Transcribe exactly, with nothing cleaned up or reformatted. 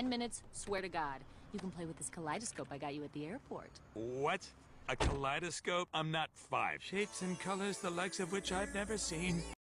Ten minutes, swear to God. You can play with this kaleidoscope I got you at the airport. What? A kaleidoscope? I'm not five. Shapes and colors the likes of which I've never seen.